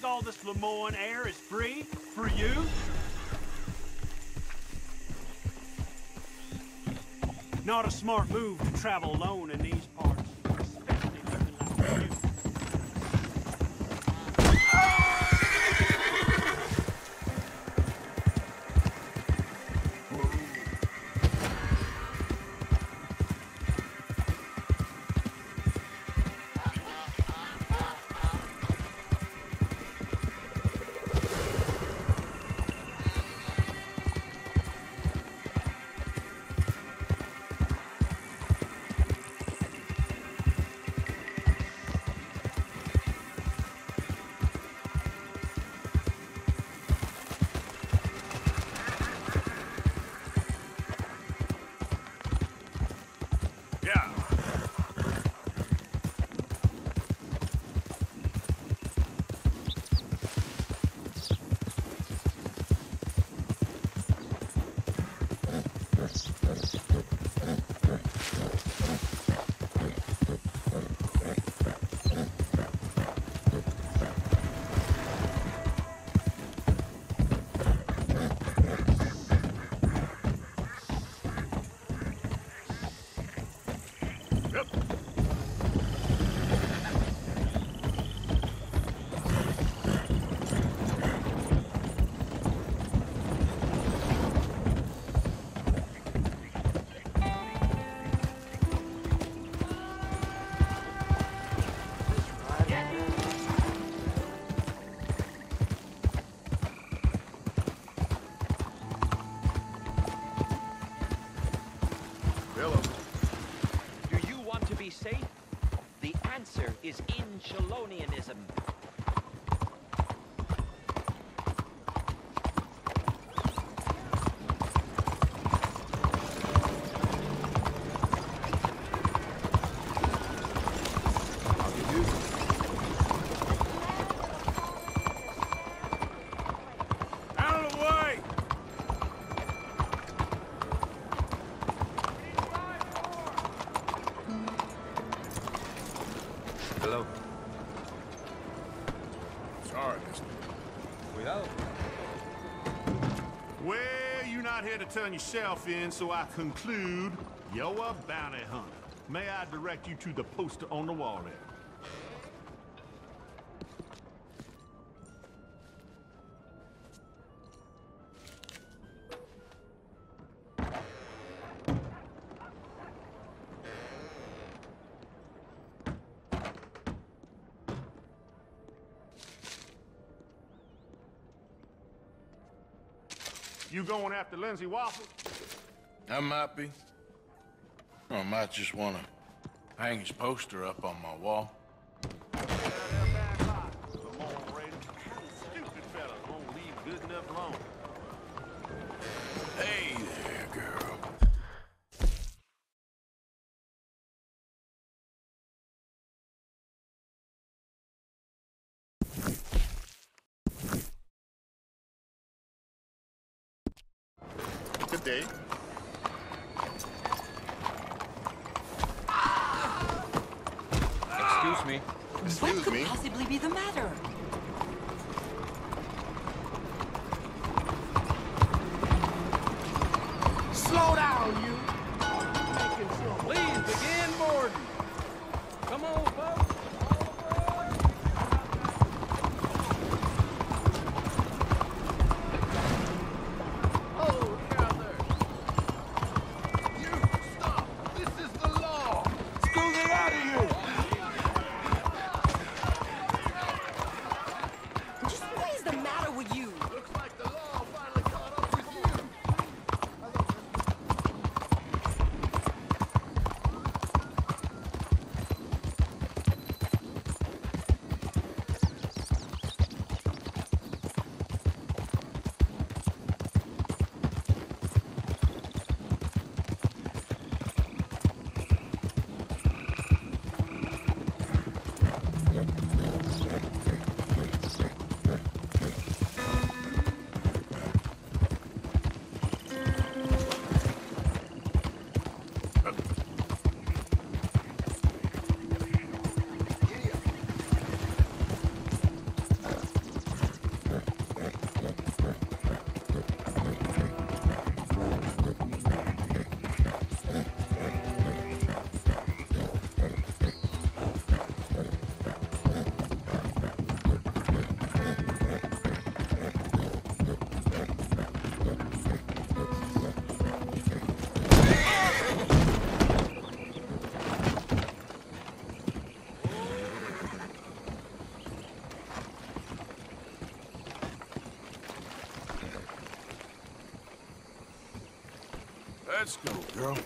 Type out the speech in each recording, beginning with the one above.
all this Lemoyne air is free for you? Not a smart move to travel alone in these parts, especially looking like you. Safe? The answer is in Shalonianism. Hello. Sorry, mister. Cuidado. Well, you're not here to turn yourself in, so I conclude you're a bounty hunter. May I direct you to the poster on the wall there? You going after Lindsay Waffle? I might be. Or I might just want to hang his poster up on my wall. Stupid fella won't leave good enough alone. Hey there, girl. Good day. Excuse me. What could possibly be the matter? Slow down, you! Please begin boarding. Come on, folks. Let's go, girl.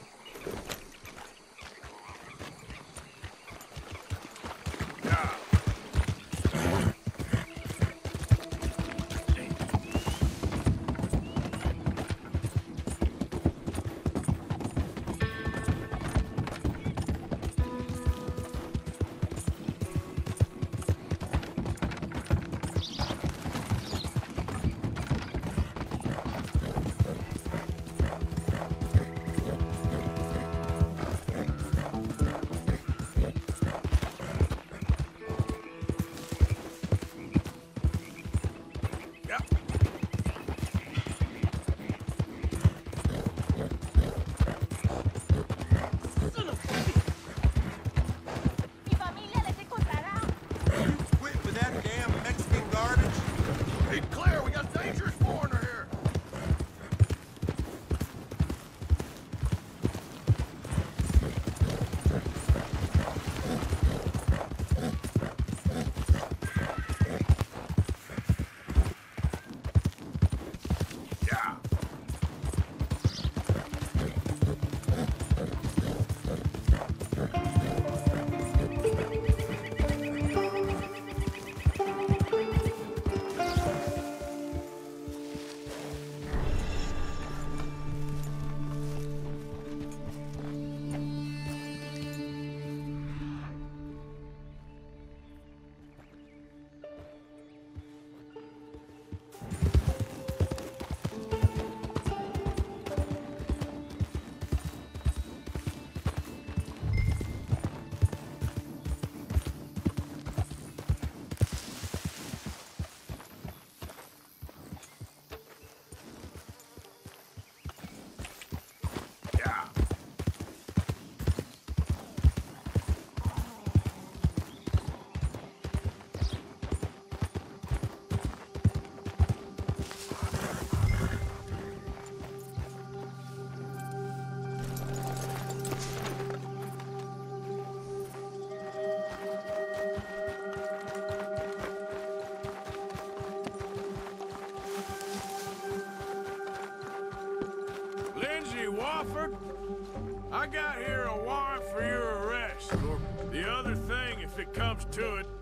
I got here a warrant for your arrest, or the other thing if it comes to it.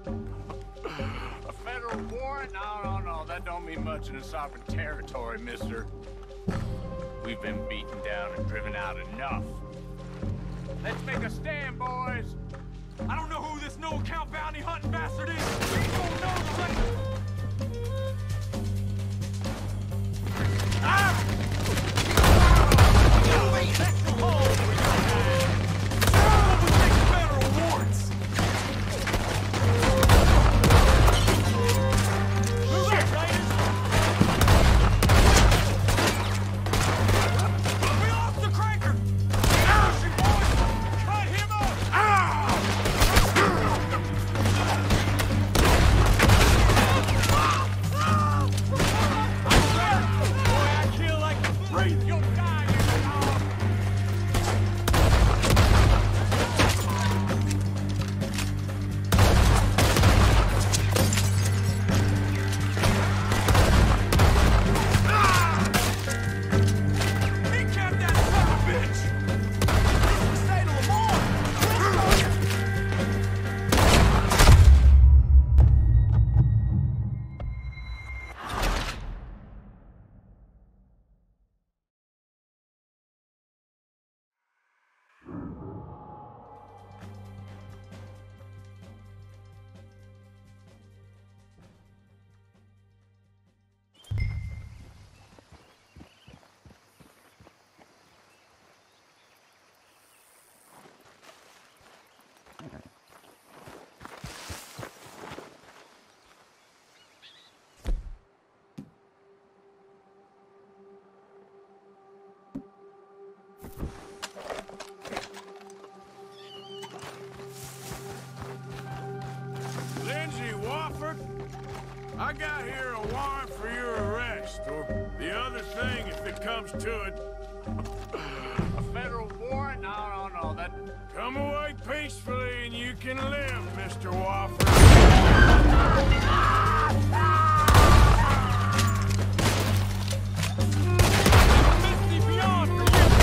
A federal warrant? No, that don't mean much in a sovereign territory, mister. We've been beaten down and driven out enough. Let's make a stand, boys! I don't know who this no-account bounty hunting bastard is! We don't know the Ah! I got here a warrant for your arrest, or the other thing if it comes to it. A federal warrant? No, that... Come away peacefully and you can live, Mr. Wofford. Misty beyond for you!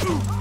Move!